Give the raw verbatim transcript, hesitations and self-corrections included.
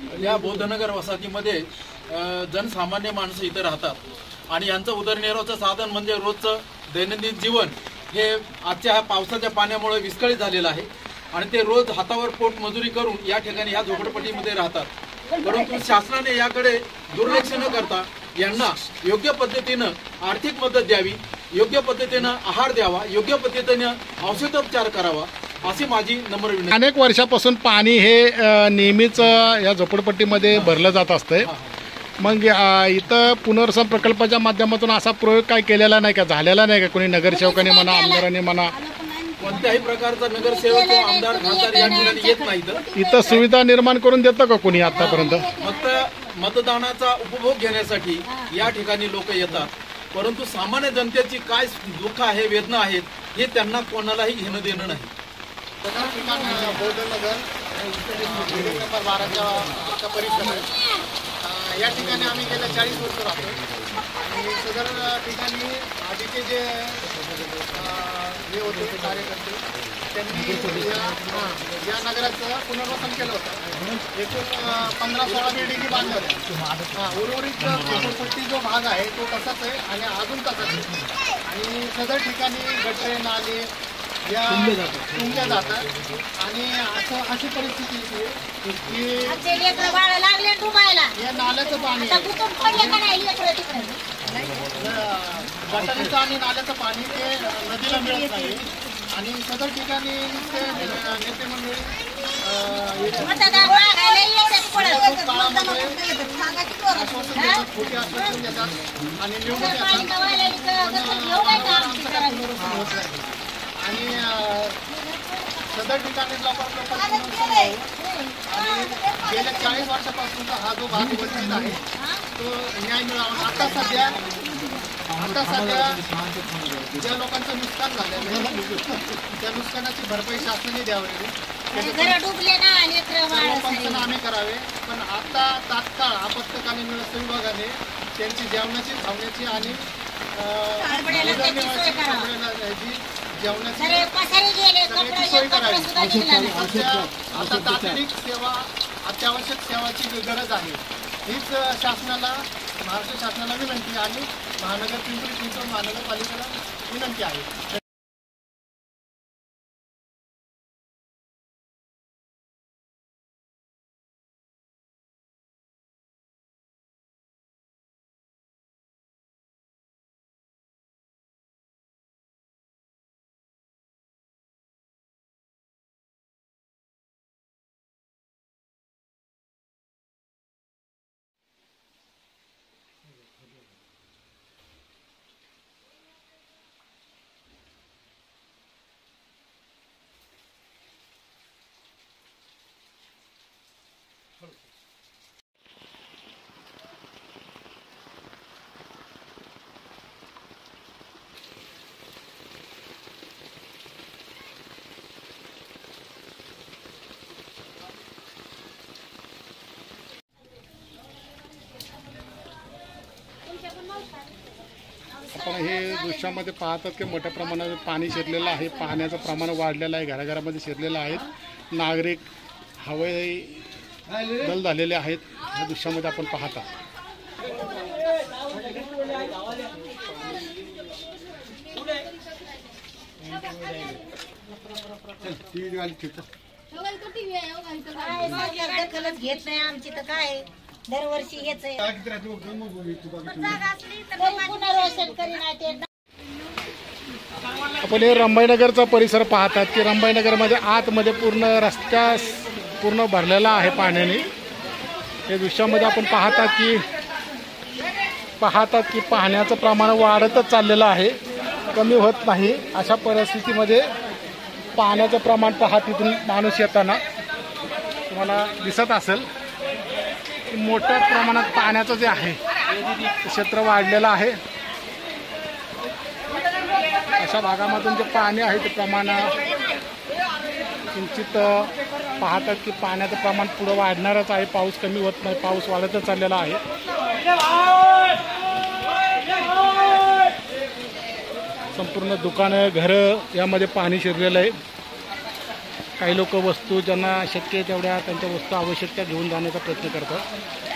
या बौद्धनगर वसाहतीमध्ये जनसामान्य माणसं इथे राहतात आणि यांचं उदरनिर्वाहाचं साधन म्हणजे रोजचं दैनंदिन जीवन हे आजच्या ह्या पावसाच्या पाण्यामुळे विस्कळीत झालेलं आहे आणि ते रोज हातावर पोट मजुरी करून या ठिकाणी ह्या झोपडपट्टीमध्ये राहतात. परंतु शासनाने याकडे दुर्लक्ष न करता यांना योग्य पद्धतीनं आर्थिक मदत द्यावी, योग्य पद्धतीनं आहार द्यावा, योग्य पद्धतीनं औषधोपचार करावा अशी माझी नम्र विनंती. अनेक वर्षापासून पाणी हे नेहमीच या झोपडपट्टीमध्ये भरलं जात असतंय. मग इथं पुनर्वसन प्रकल्पाच्या माध्यमातून असा प्रयोग काय केलेला नाही का, झालेला नाही का? कोणी नगरसेवकांनी म्हणा, आमदारांनी म्हणा, कोणत्याही प्रकारचा नगरसेवक आमदार खासदार या ठिकाणी येत नाहीत. इथं सुविधा निर्माण करून देतं का कोणी आतापर्यंत? फक्त मतदानाचा उपभोग घेण्यासाठी या ठिकाणी लोक येतात, परंतु सामान्य जनतेची काय दुःख आहे, वेदना आहेत हे त्यांना कोणालाही घेणं देणं नाही. बौद्धनगर नंबर बाराच्या परिसरात या ठिकाणी आम्ही गेल्या चाळीस वर्ष राहतो आणि सदर ठिकाणी आधीचे जे हे होते कार्यकर्ते त्यांनी या नगराचं पुनर्वसन केलं होतं. एकूण पंधरा सोळा बिल्डिंगी बांधल्या होत्या. उर्वरित झोपडपट्टी जो भाग आहे तो तसाच आहे आणि अजून तसाच आहे आणि सदर ठिकाणी गटरे नाले या तुंबल्या जातात आणि असं अशी परिस्थिती की या नाल्याचं पाणी गटारीचं आणि नाल्याचं पाणी ते नदीला मिळत नाही आणि सदर ठिकाणी ते नेते मंडळी खोटी आश्वासन देतात आणि निवडून येतात आणि सदर ठिकाणी लवकर लवकर आणि गेल्या चाळीस वर्षापासूनचा हा जो भाग वंचित आहे तो न्याय मिळावा. आता सध्या आता सध्या ज्या लोकांचं नुकसान झालेलं आहे त्या नुकसानाची भरपाई शासनाने द्यावी, पंचनामे आम्ही करावे. पण आता तात्काळ आपत्कालीन व्यवस्था विभागाने त्यांची जेवणाची खावण्याची आणि जेवणाची सोय करावी. आता तातडीक सेवा अत्यावश्यक सेवाची गरज आहे. हीच शासनाला महाराष्ट्र शासनाला विनंती आणि महानगर पिंपरी चिंचवड महानगरपालिकेला विनंती आहे. आपण हे दृश्यामध्ये पाहतात की मोठ्या प्रमाणात पाणी शिरलेलं आहे. पाण्याचं प्रमाण वाढलेलं आहे, घराघरामध्ये शिरलेलं आहे. नागरिक हवाई दल झालेले आहेत या दृश्यामध्ये आपण पाहता. घेत नाही आमची तर काय दरवर्षी हेच आहे. आपण हे रंभाईनगरचा परिसर पाहतात की रंभाईनगरमध्ये आतमध्ये पूर्ण रस्त्या पूर्ण भरलेला आहे पाण्याने. या दृश्यामध्ये आपण पाहतात की पाहतात की पाण्याचं प्रमाण वाढतच चाललेलं आहे, कमी होत नाही. अशा परिस्थितीमध्ये पाण्याचं प्रमाण पहा, तिथून माणूस येताना तुम्हाला दिसत असेल की मोठ्या प्रमाणात पाण्याचं जे आहे क्षेत्र वाढलेलं आहे. अशा भागामधून जे पाणी आहे ते प्रमाण किंचित पाहतात की पाण्याचं प्रमाण पुढं वाढणारच आहे. पाऊस कमी होत नाही, पाऊस वाढतच चाललेला आहे. संपूर्ण दुकानं घरं यामध्ये पाणी शिरलेलं आहे. काही लोक वस्तू ज्यांना शक्य आहे तेवढ्या त्यांच्या वस्तू आवश्यक त्या घेऊन जाण्याचा प्रयत्न करतात.